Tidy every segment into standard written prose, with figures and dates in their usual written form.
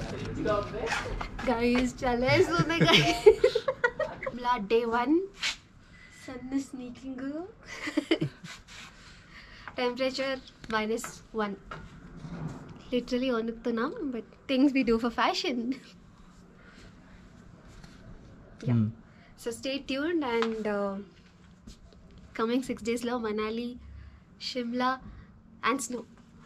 Guys, challenge होने guys. Day 1. Sun is sneaking. Temperature -1. Literally onuktunam, but things we do for fashion. Yeah. So stay tuned and coming 6 days lo Manali, Shimla and snow.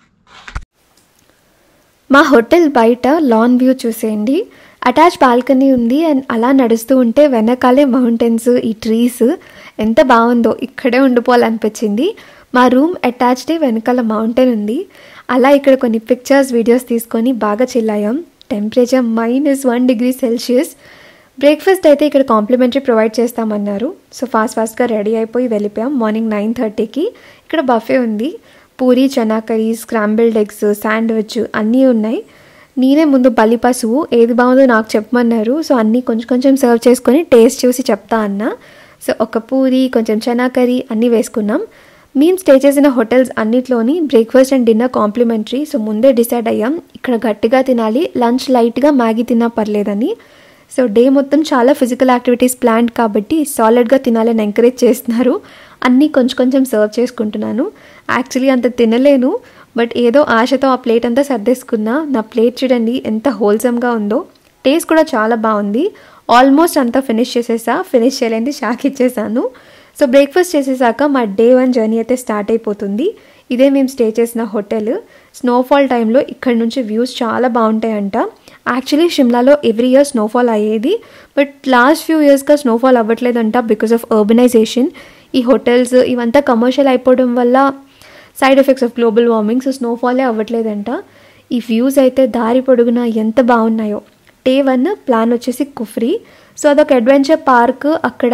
మా hotel బయట lawn view చూసేయండి. Attach balcony ఉంది and అలా నడుస్తూ ఉంటే వెనకాలే mountains, ఈ trees ఎంత బాగుందో. ఇక్కడే ఉండిపోవాలనిపించింది. మా రూమ్ అటాచ్డే వెనకాల మౌంటైన్ ఉంది. అలా ఇక్కడ కొన్ని పిక్చర్స్, వీడియోస్ తీసుకొని బాగా చిల్లాయాం. Temperature -1 degree Celsius. బ్రేక్ఫాస్ట్ అయితే ఇక్కడ కాంప్లిమెంటరీ ప్రొవైడ్ చేస్తామన్నారు. సో ఫాస్ట్గా రెడీ అయిపోయి వెళ్ళిపోయాం. మార్నింగ్ 9:30కి ఇక్కడ బఫే ఉంది. Puri, chana curry, scrambled eggs, sandwich అన్నీ ఉన్నాయి. నేనే ముందు బలి పసువు ఏది బాగుందో నాకు చెప్పమన్నారు. సో అన్నీ కొంచెం సర్వ్ చేసుకొని టేస్ట్ చూసి చెప్తా అన్నా. సో ఒక పూరి, కొంచెం చనా కర్రీ అన్నీ వేసుకున్నాం. మేము స్టే చేసిన హోటల్స్ అన్నిట్లోని breakfast and dinner complimentary. So ముందే డిసైడ్ అయ్యాం ఇక్కడ గట్టిగా తినాలి, లంచ్ లైట్గా మ్యాగీ తిన్నా పర్లేదని. సో డే మొత్తం చాలా ఫిజికల్ యాక్టివిటీస్ ప్లాన్ కాబట్టి సాలిడ్గా తినాలని ఎంకరేజ్ చేస్తున్నారు. అన్నీ కొంచెం సర్వ్ చేసుకుంటున్నాను. యాక్చువల్లీ అంత తినలేను, బట్ ఏదో ఆశతో ఆ ప్లేట్ అంతా సర్దేసుకున్నా. నా ప్లేట్ చూడండి ఎంత హోల్సమ్గా ఉందో. టేస్ట్ కూడా చాలా బాగుంది. ఆల్మోస్ట్ అంతా ఫినిష్ చేసేసా. ఫినిష్ చేయలేంది షాక్ ఇచ్చేసాను. సో బ్రేక్ఫాస్ట్ చేసేసాక మా Day 1 జర్నీ అయితే స్టార్ట్ అయిపోతుంది. ఇదే మేము స్టే చేసిన హోటల్. స్నోఫాల్ టైంలో ఇక్కడ నుంచి వ్యూస్ చాలా బాగుంటాయంట. యాక్చువల్లీ షిమ్లాలో ఎవ్రీ ఇయర్ స్నోఫాల్ అయ్యేది, బట్ లాస్ట్ ఫ్యూ ఇయర్స్గా స్నోఫాల్ అవ్వట్లేదంట బికాస్ ఆఫ్ అర్బనైజేషన్. ఈ హోటల్స్ ఇవంతా కమర్షియల్ అయిపోవడం వల్ల side effects of global warming. So స్నోఫాలే అవ్వట్లేదంట. ఈ వ్యూస్ అయితే దారి పొడుగునా ఎంత బాగున్నాయో. Day 1 ప్లాన్ వచ్చేసి కుఫ్రీ. సో అదొక అడ్వెంచర్ పార్క్. అక్కడ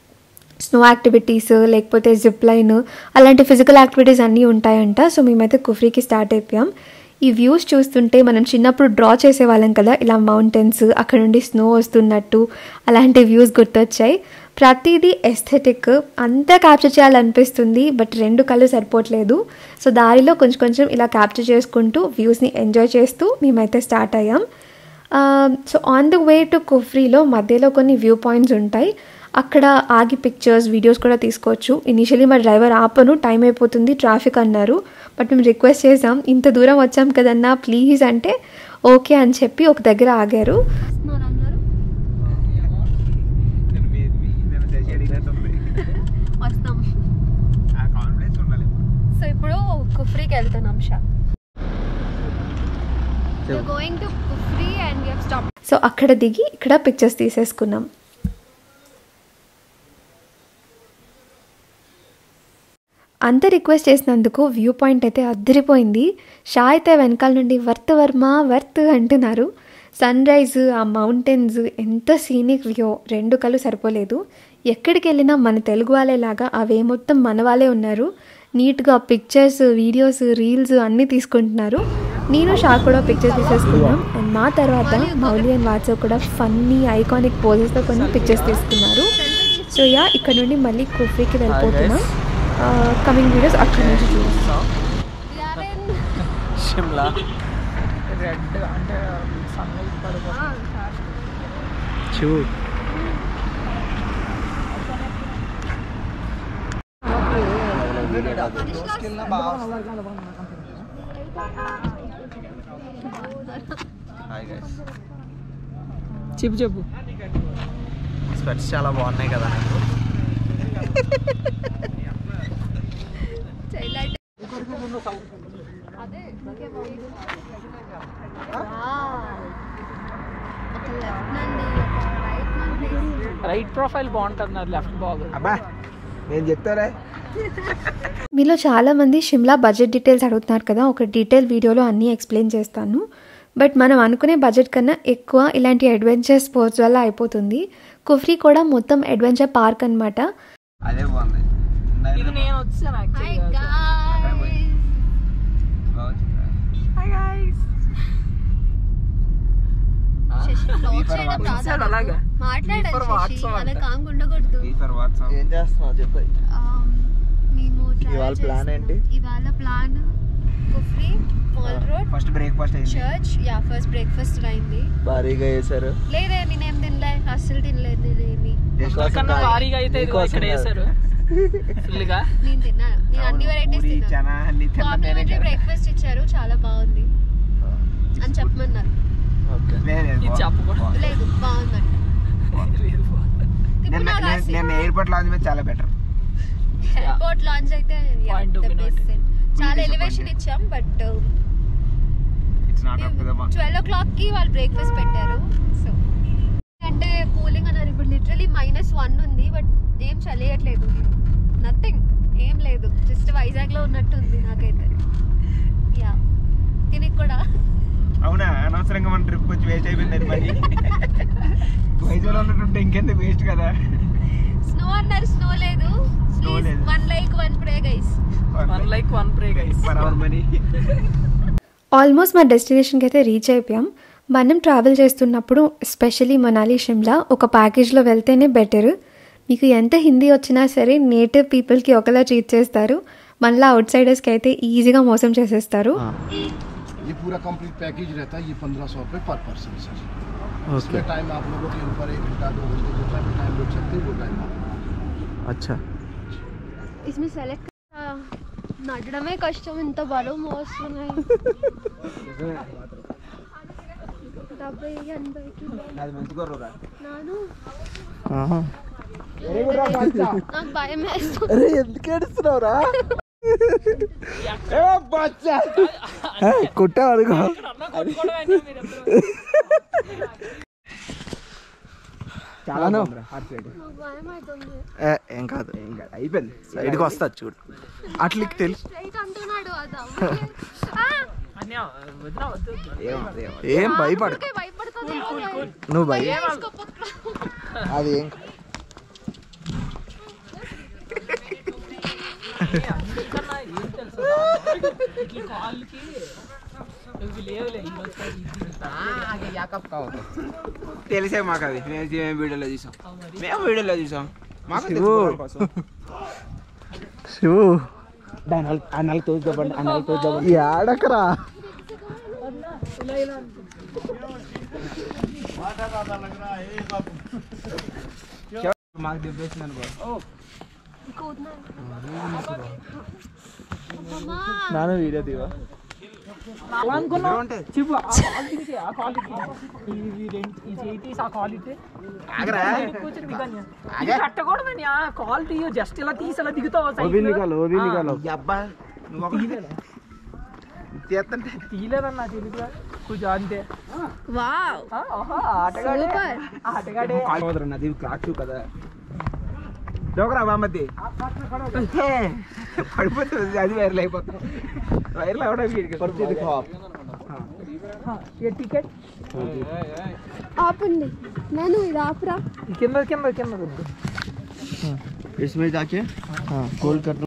స్నో యాక్టివిటీస్, లేకపోతే జిప్ లైన్, అలాంటి ఫిజికల్ యాక్టివిటీస్ అన్నీ ఉంటాయంట. సో మేమైతే కుఫ్రీకి స్టార్ట్ అయిపోయాం. ఈ వ్యూస్ చూస్తుంటే మనం చిన్నప్పుడు డ్రా చేసేవాళ్ళం కదా, ఇలా మౌంటైన్స్, అక్కడ నుండి స్నో వస్తున్నట్టు అలాంటి వ్యూస్ గుర్తొచ్చాయి. ప్రతిదీ ఎస్థెటిక్, అంతా క్యాప్చర్ చేయాలనిపిస్తుంది, బట్ 2 కళ్ళు సరిపోవట్లేదు. సో దారిలో కొంచెం ఇలా క్యాప్చర్ చేసుకుంటూ వ్యూస్ని ఎంజాయ్ చేస్తూ మేమైతే స్టార్ట్ అయ్యాం. So on the way to కుఫ్రీలో మధ్యలో కొన్ని వ్యూ పాయింట్స్ ఉంటాయి. అక్కడ ఆగి పిక్చర్స్, వీడియోస్ కూడా తీసుకోవచ్చు. ఇనిషియలీ మా డ్రైవర్ ఆపను, టైం అయిపోతుంది, ట్రాఫిక్ అన్నారు. బట్ మేము రిక్వెస్ట్ చేసాం, ఇంత దూరం వచ్చాం కదన్నా ప్లీజ్ అంటే ఓకే అని చెప్పి ఒక దగ్గర ఆగారు. సో ఇప్పుడు కుఫ్రీకి వెళ్తున్నాం. సో అక్కడ దిగి ఇక్కడ పిక్చర్స్ తీసేసుకున్నాం. అంత రిక్వెస్ట్ చేసినందుకు వ్యూ పాయింట్ అయితే అద్దరిపోయింది. షా అయితే వెనకాల నుండి వర్త్ అంటున్నారు. సన్ రైజ్, ఆ మౌంటైన్స్, ఎంత సీనిక్ వ్యూ. 2 కళ్ళు సరిపోలేదు. ఎక్కడికి వెళ్ళినా మన తెలుగు వాళ్ళేలాగా అవే మొత్తం మన వాళ్ళే ఉన్నారు. నీట్గా పిక్చర్స్, వీడియోస్, రీల్స్ అన్నీ తీసుకుంటున్నారు. నేను షా కూడా పిక్చర్స్ తీసేసుకున్నాం. అండ్ మా తర్వాత మౌలి అండ్ వాట్సాప్ కూడా ఫన్నీ ఐకానిక్ పోజెస్తో కొన్ని పిక్చర్స్ తీసుకున్నారు. సో ఇక్కడ నుండి మళ్ళీ కుఫ్రీకి వెళ్ళిపోతున్నాం. కమింగ్ వీడియోస్ అక్కడి నుంచి చూస్తాం. షిమ్లా రెడ్ అంటే సన్లైట్ పడిపోతుంది. చెప్పు స్పెట్స్ చాలా బాగున్నాయి కదా నాకు. రైట్ ప్రొఫైల్ బాగుంటుంది, లెఫ్ట్ బాగుంది. అబ్బా నేను చెప్తారా. మీలో చాలామంది షిమ్లా బడ్జెట్ డీటెయిల్స్ అడుగుతున్నారు కదా. ఒక డీటెయిల్ వీడియోలో అన్నీ ఎక్స్ప్లెయిన్ చేస్తాను. బట్ మనం అనుకునే బడ్జెట్ కన్నా ఎక్కువ ఇలాంటి అడ్వెంచర్ స్పోర్ట్స్ వల్ల అయిపోతుంది. కుఫ్రీ కూడా మొత్తం అడ్వెంచర్ పార్క్ అనమాట. అదే బాగుంది. ఏం చేస్తున్నావు చెప్పు. ఇవాళ plan Kufri mall road first breakfast అయింది. చర్చ్ ఫస్ట్ బ్రేక్ఫాస్ట్ అయింది. భారీగా చేశారు. లేదే నేనేం తినలే, అస్సలు తినలేదు నేనేమి. భారీగా అయితే ఇక్కడ చేశారు ఫుల్గా. నేను తిన్నా, నేను అన్ని వెరైటీస్ తిన్నా. కాంప్లిమెంటరీ బ్రేక్ఫాస్ట్ ఇచ్చారు, చాలా బాగుంది అని చెప్పమన్నారు. లేదు బాగుందంట. నేను ఎయిర్పోర్ట్ లాంచ్ మీద చాలా బెటర్. ఎయిర్పోర్ట్ లాంచ్ అయితే చాలా ఎలివేషన్ ఇచ్చాం. బట్ 12 o'clock కి వాళ్ళు బ్రేక్ఫాస్ట్ పెట్టారు. సో అంటే కూలింగ్ అన్నారు. ఇప్పుడు లిటరలీ -1 ఉంది, బట్ ఏం చలియట్లేదు, నథింగ్, ఏం లేదు. జస్ట్ వైజాగ్ లో ఉన్నట్టు ఉంది నాకైతే. యా దీనికి కూడా అవునా, అనవసరంగా మన ట్రిప్ వచ్చి వేస్ట్ అయిపోయింది. మరి వైజాగ్ ఉన్నట్టుంటే ఇంకెందుకు వేస్ట్ కదా. స్నో అన్నారు, స్నో లేదు. One like one pray guys. Almost మా డెస్టినేషన్కి అయితే రీచ్ అయిపోయాం. మనం ట్రావెల్ చేస్తున్నప్పుడు ఎస్పెషలీ మనాలి షిమ్లా ఒక ప్యాకేజ్లో వెళ్తేనే బెటర్. మీకు ఎంత హిందీ వచ్చినా సరే నేటివ్ పీపుల్కి ఒకలా ట్రీట్ చేస్తారు, మళ్ళీ అవుట్ సైడర్స్కి అయితే ఈజీగా మోసం చేసేస్తారు. ये पूरा कंप्लीट पैकेज रहता है, ये 1500 रुपये पर पर्सन सर. इसमें टाइम आप लोगों के ऊपर 1 घंटा 2 घंटे जितना भी टाइम लग सकते हैं वो टाइम आप. अच्छा, इसमें सेलेक्ट నడడమే కష్టం, ఇంత బరువు మోస్తున్నాయి. 70-80 నాకు భయం వేస్తుంది. ఎందుకు ఏడుస్తున్నావురా? కొట్టావు అడుగు. చాలా ఏం కాదు అయిపోయింది. సైడ్కి వస్తా చూడు, అట్లా తెలుసు. ఏం భయపడు, నువ్వు భయ అది ఏం తెలిసే మాకు. అది మేము వీడియోలో చూసాం. మాకు శివు అన్నలు తోచుకోండి. ఏడకరా మాకు దెబ్బేసింది అనుకో. నాను వీడియో దివా కట్టకూడదని కాల్ తీయ, జస్ట్ ఇలా తీసి ఇలా దిగుతావు. తీయలేదన్నా తెలుగులో కొంచెం అంతే. ఆటగాడే క్లాక్ కదా. డోకరా బామ్మది పడిపోతుంది, అది వైరల్ అయిపోతుంది. వైరల్ అవడానికి టికెట్ ఆపండి, నేను ఇది ఆపురా. కింద కింద కింద इसमें जाके कॉल कर